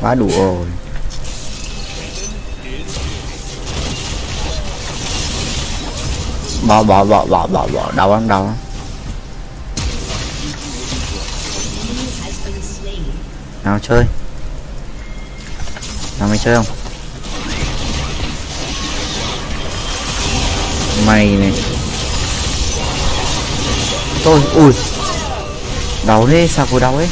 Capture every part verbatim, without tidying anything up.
Quá đủ rồi. Bỏ bỏ bỏ bỏ bỏ bỏ đau lắm, đau lắm. Nào chơi. Nào mày chơi không? Mày này. Tôi ui. Đau thế, sao cô đau ấy?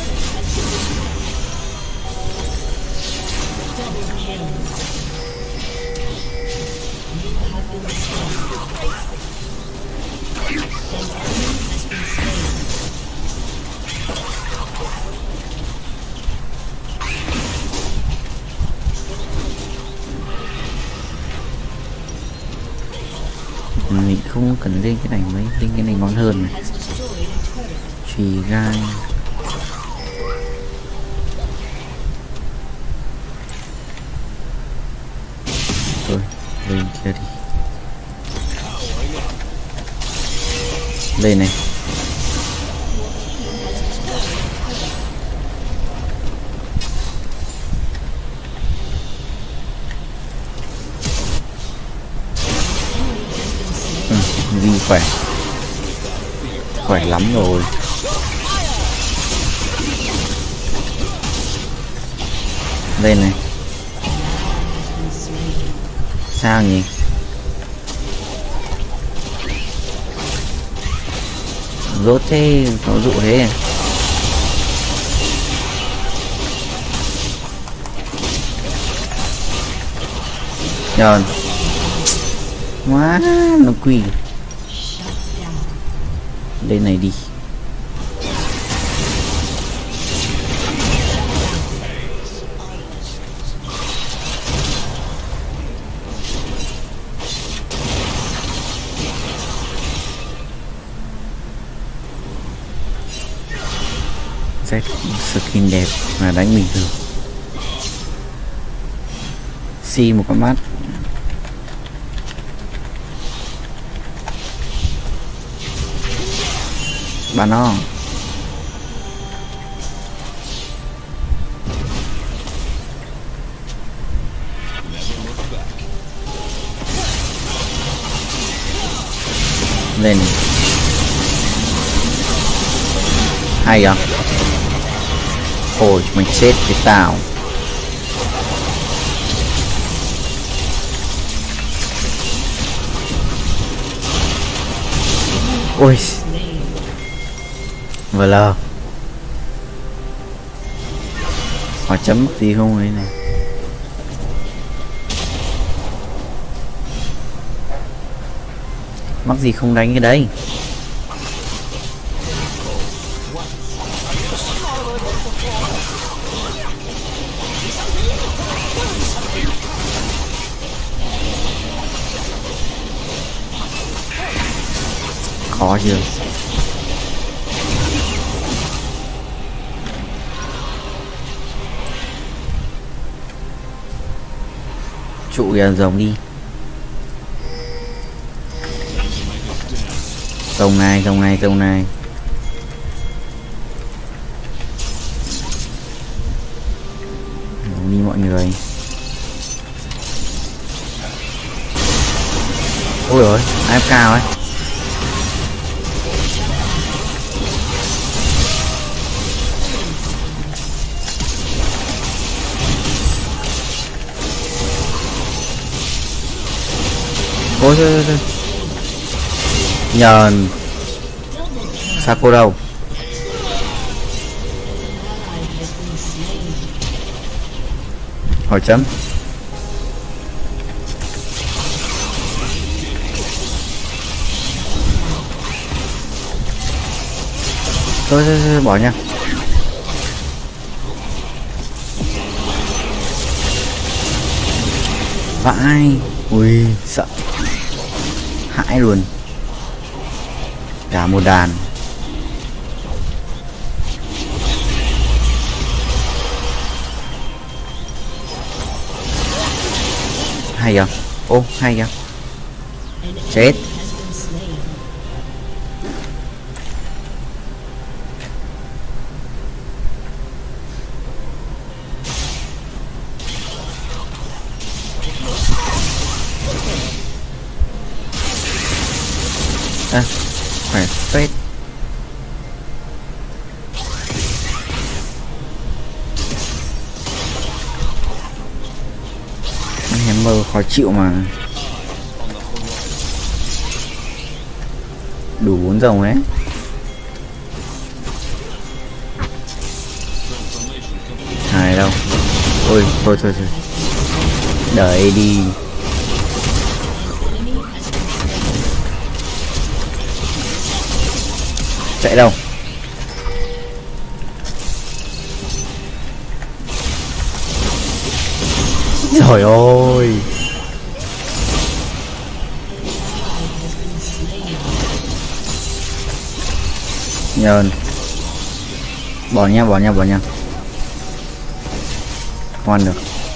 Mình không cần lên cái này, mấy lên cái này ngon hơn này. Chùy gai. Rồi lên kia đi. Lên này. Vì khỏe khỏe lắm rồi. Lên này. Sao nhỉ? Rốt thế, có dụ thế. Nhờn quá nó quỳ. Lên này đi. Z skin đẹp mà đánh bình thường. Xi một con mắt. Bà nó lên hay à? Ôi mình chết với tao. Ôi vừa lờ họ chấm gì không ấy này. Mắc gì không đánh cái đấy. Khó chưa? Trụ kìa, rồng đi. Rồng này, rồng này, rồng này. Rồng đi mọi người. Ôi ôi, a ép ca ấy. Ôi thôi thôi. Nhờn. Sao cô đâu? Hỏi chấm. Thôi thôi thôi bỏ nha. Vãi. Ui sợ. Hãi luôn. Cả một đàn. Hay à? Ô hay à? Chết. À, khỏe phết. Hammer khó chịu mà. Đủ bốn dòng đấy. Hai đâu. Ôi thôi thôi thôi. Đợi đi. Chạy đâu. Trời ơi. Nhờn. Bỏ nha, bỏ nha, bỏ nha. Không ăn được.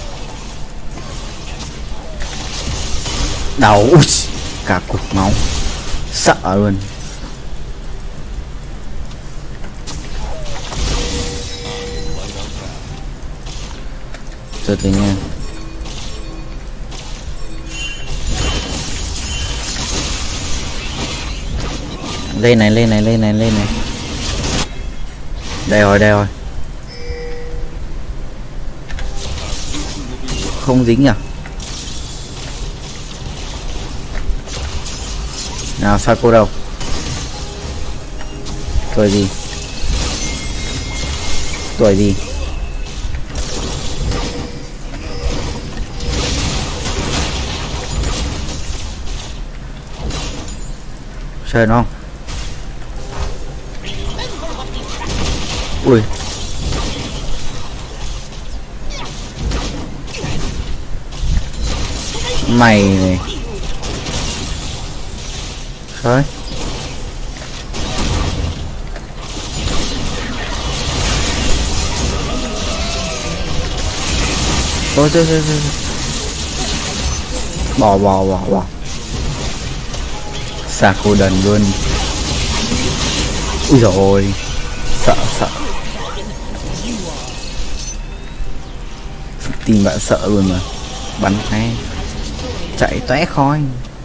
Đau. Cả cục máu. Sợ luôn. Từ từ nha. Lên này, lên này, lên này, lên này. Đây rồi, đây rồi. Không dính à? Nào sao cô đâu? Tuổi gì? Tuổi gì? Chơi nó không? Ui. Mày này. Thôi. Ôi trời trời trời. Bỏ bỏ bỏ bỏ. Xà cô đần luôn. Ui dồi ôi. Sợ sợ. Tìm bạn sợ luôn mà. Bắn hay. Chạy tóe khói.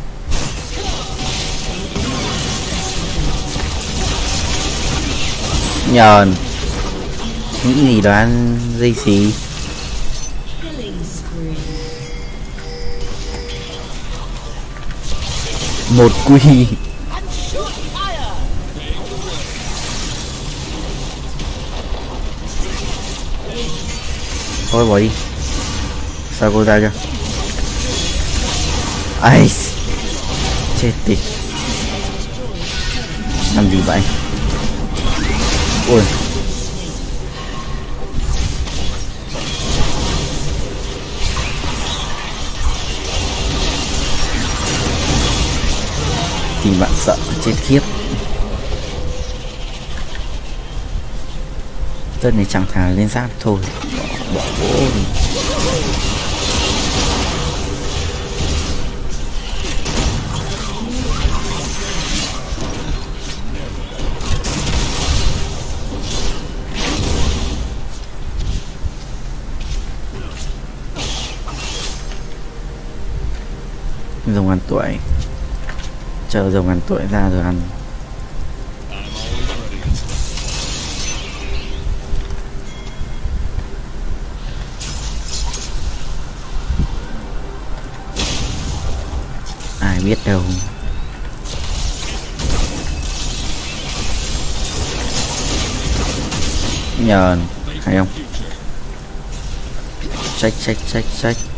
Nhờn. Những gì đoán dây xí. Một quy. Thôi bỏ đi. Sao cô ra cho. Ai chết tiệt. Làm gì vậy? Ôi. Thì bạn sợ chết khiếp. Tên này chẳng thà lên giáp thôi. Bỏ gỗ đi. Rồng ăn tuổi. Chờ rồng ăn tuổi ra rồi ăn. Ai biết đâu. Nhờn hay không? Check check check check.